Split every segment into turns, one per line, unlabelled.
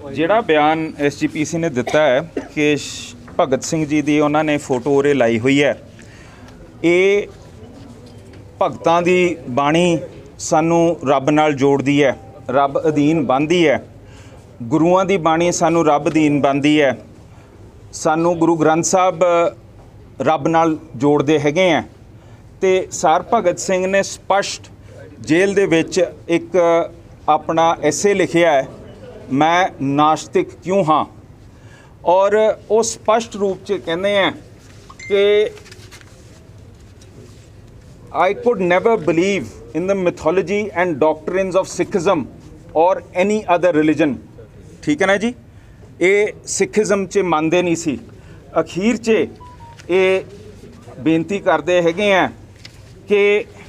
ਜਿਹੜਾ ਬਿਆਨ SGPC ਨੇ ਦਿੱਤਾ ਹੈ ਕਿ ਭਗਤ ਸਿੰਘ ਜੀ ਦੀ ਉਹਨਾਂ ਨੇ ਫੋਟੋ ਉਰੇ ਲਾਈ ਹੋਈ ਹੈ, ਇਹ ਭਗਤਾਂ ਦੀ ਬਾਣੀ ਸਾਨੂੰ ਰੱਬ ਨਾਲ ਜੋੜਦੀ ਹੈ, ਰੱਬ ਅਧੀਨ ਬੰਨ੍ਹਦੀ ਹੈ। ਗੁਰੂਆਂ ਦੀ ਬਾਣੀ ਸਾਨੂੰ ਰੱਬ ਅਧੀਨ ਬੰਨ੍ਹਦੀ ਹੈ। ਸਾਨੂੰ ਗੁਰੂ ਗ੍ਰੰਥ ਸਾਹਿਬ ਰੱਬ ਨਾਲ ਜੋੜਦੇ ਹੈਗੇ ਆ। ਤੇ ਸਰ ਭਗਤ ਸਿੰਘ ਨੇ ਸਪਸ਼ਟ ਜੇਲ੍ਹ ਦੇ ਵਿੱਚ ਇੱਕ ਆਪਣਾ ਐਸੇ ਲਿਖਿਆ ਹੈ, ਮੈਂ ਨਾਸਤਿਕ ਕਿਉਂ ਹਾਂ। ਔਰ ਉਹ ਸਪਸ਼ਟ ਰੂਪ 'ਚ ਕਹਿੰਦੇ ਆ ਕਿ I could never believe in the mythology and doctrines of Sikhism or any other religion। ठीक है ना जी, ये सिखिज़म च मानते नहीं सी। अखीर च ये बेनती करते हैगे हैं कि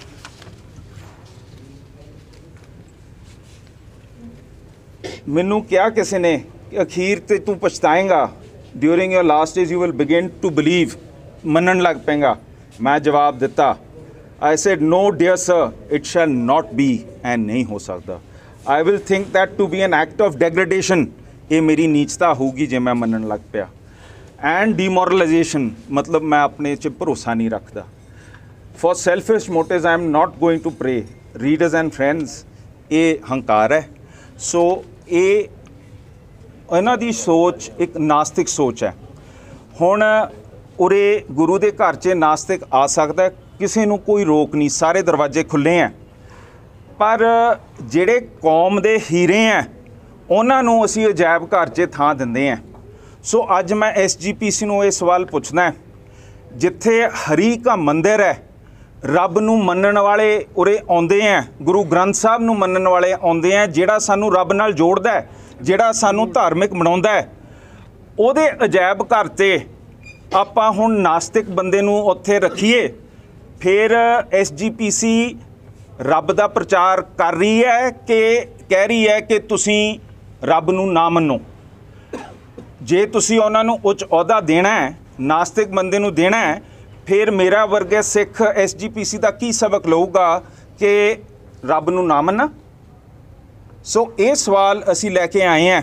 मैनू क्या किसी ने अखीर ते तू पछताएगा, during your last days you will begin to believe, मनन लग पेगा। मैं जवाब दिता, I said no dear sir, it shall not be and नहीं हो सकता। I will think that to be an act of degradation, ये मेरी नीचता होगी जे मैं मनन लग पिया। And demoralization, मतलब मैं अपने च भरोसा नहीं रखता। For selfish motives I am not going to pray। Readers and friends, ये हंकार है। So ये इन्हां दी सोच एक नास्तिक सोच है। हुण उरे गुरु दे घर च नास्तिक आ सकता है, किसी नूं कोई रोक नहीं, सारे दरवाजे खुले हैं। पर जिहड़े कौम दे हीरे हैं उन्हां नूं असीं अजायब घर च थां दिंदे हैं। सो अज मैं SGPC नूं ये सवाल पुछना है, जिथे हरी का मंदिर है, रब नूं मनण वाले उरे आउंदे हैं, गुरु ग्रंथ साहब नूं मनण वाले आउंदे हैं, जिहड़ा सानूं रब नाल जोड़दा है, जिहड़ा सानूं धार्मिक बनाउंदा है, उहदे अजायब घर ते आपां हुण नास्तिक बंदे नूं उत्थे रखीए। फिर SGPC रब दा प्रचार कर रही है कि कह रही है कि तुसी रब नूं ना मन्नो। जे तुसी उन्हां नूं उच्च अहुदा देना है, नास्तिक बंदे नूं देना है, फिर मेरा वर्गे सिख SGPC दा की सबक लऊगा कि रब नूं ना मन्ना। सो ये सवाल असी लैके आए हैं।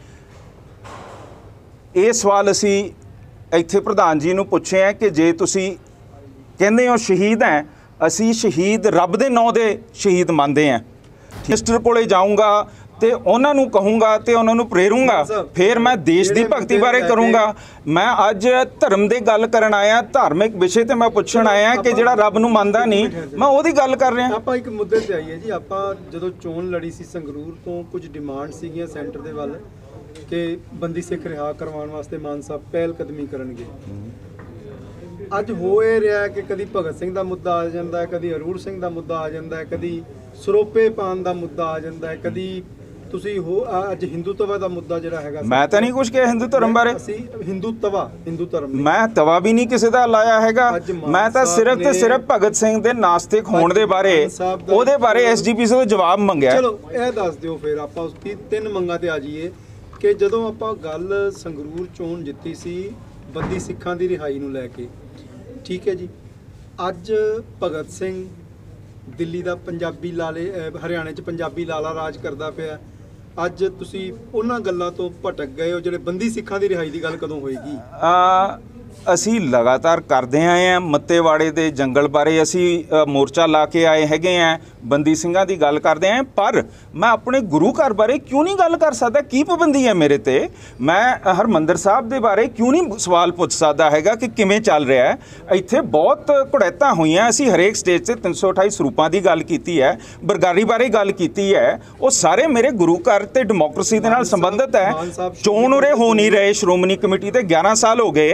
ये सवाल असी इत्थे प्रधान जी नूं पुछे हैं कि जे तुसी कहते हो शहीद हैं, असी शहीद रब दे नौ दे शहीद मानते हैं। मिनिस्टर कोले जाऊँगा तो उन्होंने कहूँगा तो उन्होंने प्रेरूँगा, फिर मैं देश की भगती बारे करूँगा। मैं अज धर्म की गल करन आया, धार्मिक विषय ते मैं पुछण आया कि जिहड़ा रब नूं मनदा नहीं, मैं ओहदी गल कर रहा।
आपां एक मुद्दे ते आईए जी, आपां जदों चोण लड़ी सी संगरूर तो कुछ डिमांड सीगियां सेंटर दे वल कि बंदी सिख रिहा करवाउण वास्ते मान साहब पहल कदमी करनगे। अज हो रहा है कि कभी भगत सिंह का मुद्दा आ जाता है, कभी अरूर सिंह का मुद्दा आ जाता है, कभी सरोपे पान का मुद्दा आ जाता है, कभी तुसी हो अज हिंदुत्व का मुद्दा जिहड़ा हैगा।
मैं तो नहीं कुछ कहा हिंदू धर्म बारे,
हिंदू धर्म
मैं तवा भी नहीं किसी का लाया हैगा। मैं तो सिर्फ ते सिर्फ भगत सिंह दे नास्तिक होने दे बारे ओहदे बारे SGPC तो जवाब मंगया।
चलो यह दस दिओ, फिर आपां उसकी तीन मंगां ते आ जाइए कि जदों आपां गल संगरूर चोण जित्ती सी बंदी सिखां दी रिहाई नूं लैके, ठीक है जी, अज भगत सिंह दिल्ली का पंजाबी लाले, हरियाणे च पंजाबी लाला राज करता पिया। अज तुसी उन्हां गल्लां तो भटक गए हो, जिहड़े बंदी सिखां दी रिहाई दी गल कदों होएगी?
असी लगातार करते आए हैं। मत्तेवाड़े के जंगल बारे असी मोर्चा ला के आए हैगे हैं, बंदी सिंघां दी गल करते हैं। पर मैं अपने गुरु घर बारे क्यों नहीं गल कर सकता? की पाबंदी है मेरे ते? मैं हरमंदर साहब दे बारे क्यों नहीं सवाल पुछ सकता हैगा कि किवें चल रहा है? इत्थे बहुत घुड़ैतां होईयां। असी हरेक स्टेज से 328 स्वरूपां दी गल कीती है, बरगारी बारे गल कीती है। वो सारे मेरे गुरु घर ते डेमोक्रेसी दे नाल संबंधित है। चोण उरे हो नहीं रहे, श्रोमणी कमेटी ते 11 साल हो गए।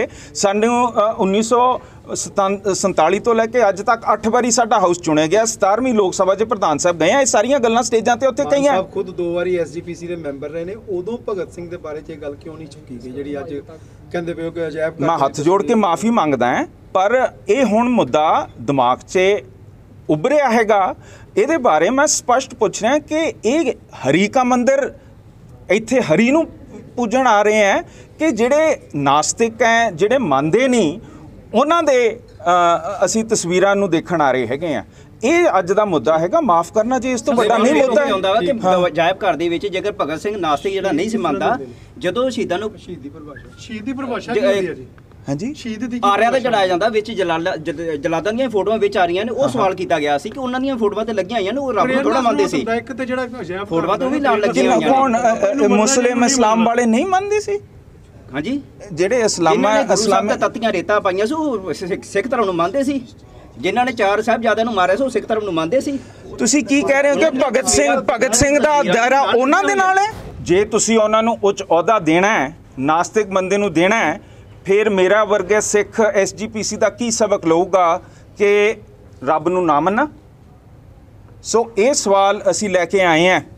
1947 तो लैके अज तक 8 बारी साडा हाउस चुनिया गया, 17वीं लोक सभा च प्रधान साहब गए हैं। ये सारियां गल्लां स्टेजां ते उत्थे कईयां
खुद 2 बारी SGPC दे मैंबर रहे ने, उदों भगत सिंह दे बारे च गल क्यों नहीं चुकी गई जिहड़ी अज कहंदे पे हो कि अजायब?
मैं हत्थ जोड़ के माफ़ी मंगदा हां, पर ये हुण मुद्दा दिमाग च उभरिया हैगा। इहदे बारे मैं स्पष्ट पुछ रहा कि ये हरी का मंदिर इत्थे हरी नूं पूजण आ रहे हैं कि जिहड़े नास्तिक हैं, जिहड़े मनदे नहीं, उन्हां दे असी तस्वीरां नूं देखण आ रहे हैगे आ। ਇਹ ਅੱਜ ਦਾ ਮੁੱਦਾ ਹੈਗਾ, ਮਾਫ ਕਰਨਾ ਜੀ, ਇਸ ਤੋਂ ਵੱਡਾ ਨਹੀਂ ਮੁੱਦਾ
ਹੁੰਦਾ ਵਾ ਕਿ ਅਜਾਇਬ ਘਰ ਦੇ ਵਿੱਚ ਜੇਕਰ ਭਗਤ ਸਿੰਘ ਨਾਸਤਿਕ ਜਿਹੜਾ ਨਹੀਂ ਸੀ ਮੰਨਦਾ, ਜਦੋਂ ਸ਼ਹੀਦਾਂ ਨੂੰ
ਸ਼ਹੀਦੀ ਪਰਿਭਾਸ਼ਾ ਕੀ ਹੁੰਦੀ ਹੈ ਜੀ?
ਹਾਂਜੀ,
ਸ਼ਹੀਦ ਦੀ
ਆਰਿਆਂ ਤੇ ਚੜਾਇਆ ਜਾਂਦਾ, ਵਿੱਚ ਜਲਾਦਾਂ ਦੀਆਂ ਫੋਟੋਆਂ ਵਿੱਚ ਆ ਰਹੀਆਂ ਨੇ। ਉਹ ਸਵਾਲ ਕੀਤਾ ਗਿਆ ਸੀ ਕਿ ਉਹਨਾਂ ਦੀਆਂ ਫੋਟੋਆਂ ਤੇ ਲੱਗੀਆਂ ਹੋਈਆਂ ਨੇ, ਉਹ ਰੱਬ ਨੂੰ ਥੋੜਾ ਮੰਨਦੇ ਸੀ।
ਇੱਕ ਤੇ ਜਿਹੜਾ ਅਜਾਇਬ
ਫੋਟੋਆਂ ਤੋਂ ਵੀ ਨਾਲ ਲੱਗੀਆਂ ਹੋਈਆਂ
ਕੌਣ ਮੁਸਲਿਮ ਇਸਲਾਮ ਵਾਲੇ ਨਹੀਂ ਮੰਨਦੇ ਸੀ?
ਹਾਂਜੀ,
ਜਿਹੜੇ ਇਸਲਾਮ
ਤੱਤੀਆਂ ਰੇਤਾ ਪਾਈਆਂ ਸੀ ਉਹ ਸਿੱਖ ਧਰਮ ਨੂੰ ਮੰਨਦੇ ਸੀ। ਜਿਨ੍ਹਾਂ ਨੇ 4 ਸਾਹਿਬਜ਼ਾਦਿਆਂ ਨੂੰ ਮਾਰਿਆ ਸੀ ਉਹ ਸਿੱਖ ਧਰਮ ਨੂੰ ਮੰਨਦੇ ਸੀ।
ਤੁਸੀਂ ਕੀ ਕਹਿ ਰਹੇ ਹੋ ਕਿ ਭਗਤ ਸਿੰਘ ਦਾ ਦਾਇਰਾ ਉਹਨਾਂ ਦੇ ਨਾਲ ਹੈ? ਜੇ ਤੁਸੀਂ ਉਹਨਾਂ ਨੂੰ ਉੱਚ ਅਹੁਦਾ ਦੇਣਾ ਹੈ, ਨਾਸਤਿਕ ਬੰਦੇ ਨੂੰ ਦੇਣਾ ਹੈ, ਫਿਰ ਮੇਰਾ ਵਰਗੇ ਸਿੱਖ SGPC ਦਾ ਕੀ ਸਬਕ ਲਊਗਾ ਕਿ ਰੱਬ ਨੂੰ ਨਾ ਮੰਨਣਾ? ਸੋ ਇਹ ਸਵਾਲ ਅਸੀਂ ਲੈ ਕੇ ਆਏ ਹਾਂ।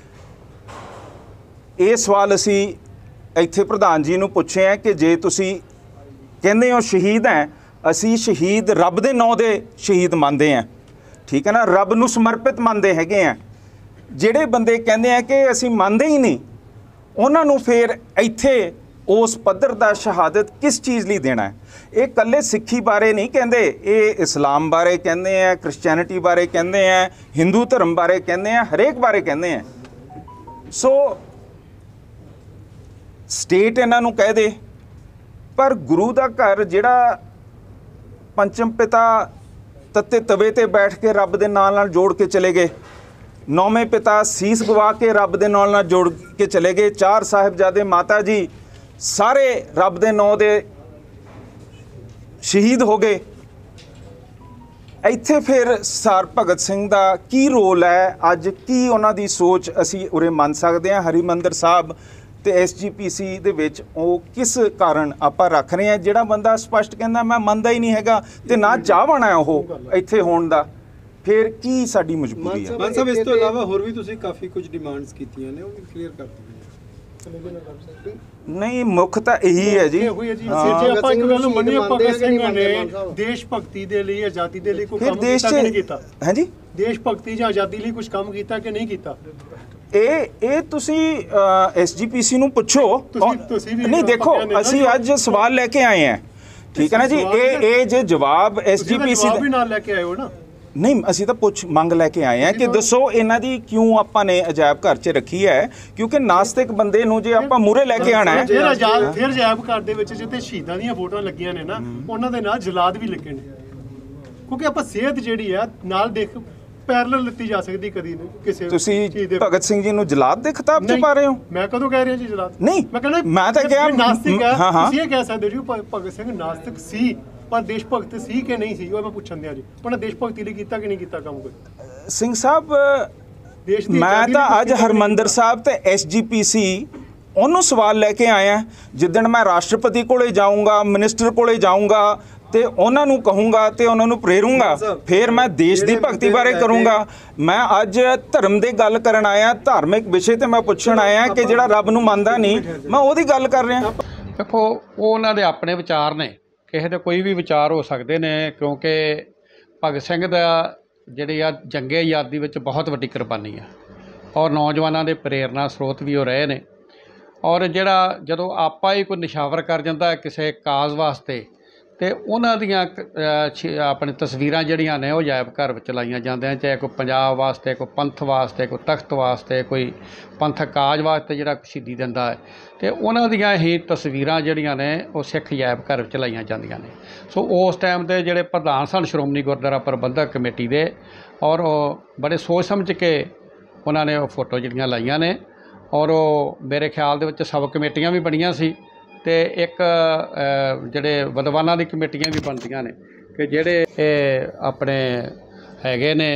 ਇਹ ਸਵਾਲ ਅਸੀਂ ਇੱਥੇ ਪ੍ਰਧਾਨ ਜੀ ਨੂੰ ਪੁੱਛੇ ਹੈ ਕਿ ਜੇ ਤੁਸੀਂ ਕਹਿੰਦੇ ਹੋ ਸ਼ਹੀਦ ਹੈ, ਅਸੀਂ ਸ਼ਹੀਦ ਰੱਬ ਦੇ ਨਾਂ ਦੇ ਸ਼ਹੀਦ ਮੰਨਦੇ ਹਾਂ, ਠੀਕ ਹੈ ਨਾ, ਰੱਬ ਨੂੰ ਸਮਰਪਿਤ ਮੰਨਦੇ ਹੈਗੇ ਆ। ਜਿਹੜੇ ਬੰਦੇ ਕਹਿੰਦੇ ਆ ਕਿ ਅਸੀਂ ਮੰਨਦੇ ਹੀ ਨਹੀਂ, ਉਹਨਾਂ ਨੂੰ ਫਿਰ ਇੱਥੇ ਉਸ ਪੱਧਰ ਦਾ ਸ਼ਹਾਦਤ ਕਿਸ ਚੀਜ਼ ਲਈ ਦੇਣਾ ਹੈ? ਇਹ ਇਕੱਲੇ ਸਿੱਖੀ ਬਾਰੇ ਨਹੀਂ ਕਹਿੰਦੇ, ਇਹ ਇਸਲਾਮ ਬਾਰੇ ਕਹਿੰਦੇ ਆ, ਕ੍ਰਿਸਚੈਨਿਟੀ ਬਾਰੇ ਕਹਿੰਦੇ ਆ, ਹਿੰਦੂ ਧਰਮ ਬਾਰੇ ਕਹਿੰਦੇ ਆ, ਹਰੇਕ ਬਾਰੇ ਕਹਿੰਦੇ ਆ। ਸੋ ਸਟੇਟ ਇਹਨਾਂ ਨੂੰ ਕਹਿ ਦੇ, ਪਰ ਗੁਰੂ ਦਾ ਘਰ ਜਿਹੜਾ ਪੰਚਮ ਪਿਤਾ ਤੱਤੇ ਤਵੇ ਤੇ ਬੈਠ ਕੇ ਰੱਬ ਦੇ ਨਾਲ ਜੋੜ ਕੇ ਚਲੇ ਗਏ, ਨੌਵੇਂ ਪਿਤਾ ਸੀਸ ਗਵਾ ਕੇ ਰੱਬ ਦੇ ਨਾਲ ਜੋੜ ਕੇ ਚਲੇ ਗਏ, 4 ਸਾਹਿਬਜ਼ਾਦੇ ਮਾਤਾ ਜੀ ਸਾਰੇ ਰੱਬ ਦੇ ਨਾਂ ਦੇ ਸ਼ਹੀਦ ਹੋ ਗਏ। ਇੱਥੇ ਫਿਰ ਸਰ ਭਗਤ ਸਿੰਘ ਦਾ ਕੀ ਰੋਲ ਹੈ? ਅੱਜ ਕੀ ਉਹਨਾਂ ਦੀ ਸੋਚ ਅਸੀਂ ਉਰੇ ਮੰਨ ਸਕਦੇ ਹਾਂ? ਹਰਿਮੰਦਰ ਸਾਹਿਬ ਤੇ SGPC ਦੇ ਵਿੱਚ ਉਹ ਕਿਸ ਕਾਰਨ ਆਪਾਂ ਰੱਖ ਰਹੇ ਹਾਂ? ਜਿਹੜਾ ਬੰਦਾ ਸਪਸ਼ਟ ਕਹਿੰਦਾ ਮੈਂ ਮੰਨਦਾ ਹੀ ਨਹੀਂ ਹੈਗਾ ਤੇ ਨਾ ਚਾਹਵਾਨਾ ਉਹ ਇੱਥੇ ਹੋਣ ਦਾ, ਫਿਰ ਕੀ ਸਾਡੀ ਮਜਬੂਰੀ ਹੈ?
ਮਾਨ ਸਾਹਿਬ, ਇਸ ਤੋਂ ਇਲਾਵਾ ਹੋਰ ਵੀ ਤੁਸੀਂ ਕਾਫੀ ਕੁਝ ਡਿਮਾਂਡਸ ਕੀਤੀਆਂ ਨੇ, ਉਹ ਵੀ ਕਲੀਅਰ ਕਰ ਦਿਓ।
ਨਹੀਂ, ਮੁੱਖ ਤਾਂ ਇਹੀ ਹੈ ਜੀ।
ਜੇ ਆਪਾਂ ਇੱਕ ਗੱਲ ਮੰਨੀਏ, ਭਗਤ ਸਿੰਘ ਨੇ ਦੇਸ਼ ਭਗਤੀ ਦੇ ਲਈ, ਆਜ਼ਾਦੀ ਦੇ ਲਈ ਕੋਈ ਕੰਮ ਕੀਤਾ ਕਿ ਨਹੀਂ ਕੀਤਾ?
ਹਾਂਜੀ,
ਦੇਸ਼ ਭਗਤੀ ਜਾਂ ਆਜ਼ਾਦੀ ਲਈ ਕੁਝ ਕੰਮ ਕੀਤਾ ਕਿ ਨਹੀਂ ਕੀਤਾ?
ਇਹ ਤੁਸੀਂ SGPC ਨੂੰ ਪੁੱਛੋ।
ਤੁਸੀਂ ਵੀ
ਨਹੀਂ, ਦੇਖੋ ਅਸੀਂ ਅੱਜ ਸਵਾਲ ਲੈ ਕੇ ਆਏ ਹਾਂ, ਠੀਕ ਹੈ ਨਾ ਜੀ। ਇਹ ਜੇ ਜਵਾਬ SGPC
ਵੀ ਨਾਲ ਲੈ ਕੇ ਆਏ ਹੋ ਨਾ?
ਨਹੀਂ, ਅਸੀਂ ਤਾਂ ਮੰਗ ਲੈ ਕੇ ਆਏ ਹਾਂ ਕਿ ਦੱਸੋ ਇਹਨਾਂ ਦੀ ਕਿਉਂ ਆਪਾਂ ਨੇ ਅਜਾਇਬ ਘਰ 'ਚ ਰੱਖੀ ਹੈ, ਕਿਉਂਕਿ ਨਾਸਤਿਕ ਬੰਦੇ ਨੂੰ ਜੇ ਆਪਾਂ ਮੂਹਰੇ ਲੈ ਕੇ ਆਣਾ ਹੈ।
ਫਿਰ ਅਜਾਇਬ ਘਰ ਦੇ ਵਿੱਚ ਜਿੱਥੇ ਸ਼ਹੀਦਾਂ ਦੀਆਂ ਫੋਟੋਆਂ ਲੱਗੀਆਂ ਨੇ ਨਾ, ਉਹਨਾਂ ਦੇ ਨਾਲ ਜਲਾਦ ਵੀ ਲੱਗੇ ਨੇ, ਕਿਉਂਕਿ ਆਪਾਂ ਸਿਹਤ ਜਿਹੜੀ ਆ ਨਾਲ ਦੇਖ ਪੈਰਲਲ ਲਿੱਤੀ ਜਾ ਸਕਦੀ ਕਦੀ ਕਿਸੇ।
ਤੁਸੀਂ ਭਗਤ ਸਿੰਘ ਜੀ ਨੂੰ ਜਲਾਦ ਦੇ ਖਿਤਾਬ 'ਚ ਪਾ ਰਹੇ ਹੋ?
ਮੈਂ ਕਦੋਂ ਕਹਿ ਰਿਹਾ ਜੀ ਜਲਾਦ?
ਨਹੀਂ,
ਮੈਂ ਕਹਿੰਦਾ
ਮੈਂ ਤਾਂ ਕਿਹਾ
ਨਾਸਤਿਕ ਹੈ। ਤੁਸੀਂ ਇਹ ਕਹਿ ਸਕਦੇ ਹੋ ਭਗਤ ਸਿੰਘ ਨਾਸਤਿਕ ਸੀ, ਪਰ ਦੇਸ਼ ਭਗਤ ਸੀ ਕਿ ਨਹੀਂ ਸੀ, ਉਹ ਮੈਂ ਪੁੱਛਣ ਦਿਆਂ ਜੀ। ਉਹਨਾਂ ਦੇਸ਼ ਭਗਤੀ ਲਈ ਕੀਤਾ ਕਿ ਨਹੀਂ ਕੀਤਾ ਕੰਮ ਕੋਈ?
ਸਿੰਘ ਸਾਹਿਬ, ਮੈਂ ਤਾਂ ਅੱਜ ਹਰਮੰਦਰ ਸਾਹਿਬ ਤੇ SGPC ਉਹਨੂੰ ਸਵਾਲ ਲੈ ਕੇ ਆਇਆ। ਜਿੱਦਣ ਮੈਂ ਰਾਸ਼ਟਰਪਤੀ ਕੋਲੇ ਜਾਊਂਗਾ, ਮਿਨਿਸਟਰ ਕੋਲੇ ਜਾਊਂਗਾ ਤੇ ਉਹਨਾਂ ਨੂੰ ਕਹੂੰਗਾ ਤੇ ਉਹਨਾਂ ਨੂੰ ਪ੍ਰੇਰੂੰਗਾ, ਫਿਰ ਮੈਂ ਦੇਸ਼ ਦੀ ਭਗਤੀ ਬਾਰੇ ਕਰੂੰਗਾ। ਮੈਂ ਅੱਜ ਧਰਮ ਦੀ ਗੱਲ ਕਰਨ ਆਇਆ, ਧਾਰਮਿਕ ਵਿਸ਼ੇ ਤੇ ਮੈਂ ਪੁੱਛਣ ਆਇਆ ਕਿ ਜਿਹੜਾ ਰੱਬ ਨੂੰ ਮੰਨਦਾ ਨਹੀਂ, ਮੈਂ ਉਹਦੀ ਗੱਲ ਕਰ ਰਿਹਾ।
ਦੇਖੋ, ਉਹ ਉਹਨਾਂ ਦੇ ਆਪਣੇ ਵਿਚਾਰ ਨੇ, ਕਿਸੇ ਦੇ ਕੋਈ ਵੀ ਵਿਚਾਰ ਹੋ ਸਕਦੇ ਨੇ, ਕਿਉਂਕਿ ਭਗਤ ਸਿੰਘ ਦਾ ਜਿਹੜੀ ਆ ਜੰਗੇ ਆਜ਼ਾਦੀ ਵਿੱਚ ਬਹੁਤ ਵੱਡੀ ਕੁਰਬਾਨੀ ਆ ਔਰ ਨੌਜਵਾਨਾਂ ਦੇ ਪ੍ਰੇਰਨਾ ਸਰੋਤ ਵੀ ਉਹ ਰਹੇ ਨੇ। ਔਰ ਜਿਹੜਾ ਜਦੋਂ ਆਪਾਂ ਹੀ ਕੋਈ ਨਿਸ਼ਾਵਰ ਕਰ ਜਾਂਦਾ ਕਿਸੇ ਕਾਜ਼ ਵਾਸਤੇ, ਤੇ ਉਹਨਾਂ ਦੀਆਂ ਆਪਣੀ ਤਸਵੀਰਾਂ ਜਿਹੜੀਆਂ ਨੇ ਉਹ ਅਜਾਇਬ ਘਰ ਵਿੱਚ ਲਾਈਆਂ ਜਾਂਦੀਆਂ, ਚਾਹੇ ਕੋਈ ਪੰਜਾਬ ਵਾਸਤੇ, ਕੋਈ ਪੰਥ ਵਾਸਤੇ, ਕੋਈ ਤਖਤ ਵਾਸਤੇ, ਕੋਈ ਪੰਥਕ ਕਾਜ ਵਾਸਤੇ ਜਿਹੜਾ ਸ਼ਹੀਦੀ ਦਿੰਦਾ ਹੈ, ਤੇ ਉਹਨਾਂ ਦੀਆਂ ਹੀ ਤਸਵੀਰਾਂ ਜਿਹੜੀਆਂ ਨੇ ਉਹ ਸਿੱਖ ਅਜਾਇਬ ਘਰ ਵਿੱਚ ਲਾਈਆਂ ਜਾਂਦੀਆਂ ਨੇ। ਸੋ ਉਸ ਟਾਈਮ ਦੇ ਜਿਹੜੇ ਪ੍ਰਧਾਨ ਸਨ ਸ਼੍ਰੋਮਣੀ ਗੁਰਦੁਆਰਾ ਪ੍ਰਬੰਧਕ ਕਮੇਟੀ ਦੇ, ਔਰ ਉਹ ਬੜੇ ਸੋਚ ਸਮਝ ਕੇ ਉਹਨਾਂ ਨੇ ਉਹ ਫੋਟੋ ਜਿਹੜੀਆਂ ਲਾਈਆਂ ਨੇ। ਔਰ ਉਹ ਮੇਰੇ ਖਿਆਲ ਦੇ ਵਿੱਚ ਸਬ ਕਮੇਟੀਆਂ ਵੀ ਬਣੀਆਂ ਸੀ, ਤੇ ਇੱਕ ਜਿਹੜੇ ਵਿਦਵਾਨਾਂ ਦੀ ਕਮੇਟੀਆਂ ਵੀ ਬਣਦੀਆਂ ਨੇ ਕਿ ਜਿਹੜੇ ਆਪਣੇ ਹੈਗੇ ਨੇ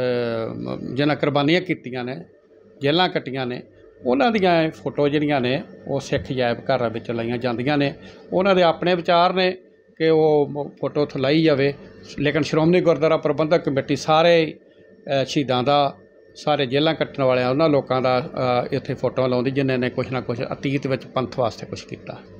ਜਿਹਨਾਂ ਕੁਰਬਾਨੀਆਂ ਕੀਤੀਆਂ ਨੇ, ਜੇਲ੍ਹਾਂ ਕੱਟੀਆਂ ਨੇ, ਉਹਨਾਂ ਦੀਆਂ ਫੋਟੋ ਜਿਹੜੀਆਂ ਨੇ ਉਹ ਸਿੱਖ ਅਜਾਇਬ ਘਰਾਂ ਵਿੱਚ ਲਾਈਆਂ ਜਾਂਦੀਆਂ ਨੇ। ਉਹਨਾਂ ਦੇ ਆਪਣੇ ਵਿਚਾਰ ਨੇ ਕਿ ਉਹ ਫੋਟੋ ਉੱਥੇ ਲਾਈ ਜਾਵੇ, ਲੇਕਿਨ ਸ਼੍ਰੋਮਣੀ ਗੁਰਦੁਆਰਾ ਪ੍ਰਬੰਧਕ ਕਮੇਟੀ ਸਾਰੇ ਸ਼ਹੀਦਾਂ ਦਾ, ਸਾਰੇ ਜੇਲ੍ਹਾਂ ਕੱਟਣ ਵਾਲਿਆਂ ਉਹਨਾਂ ਲੋਕਾਂ ਦਾ ਇੱਥੇ ਫੋਟੋਆਂ ਲਾਉਂਦੀ ਜਿਨ੍ਹਾਂ ਨੇ ਕੁਛ ਨਾ ਕੁਛ ਅਤੀਤ ਵਿੱਚ ਪੰਥ ਵਾਸਤੇ ਕੁਛ ਕੀਤਾ।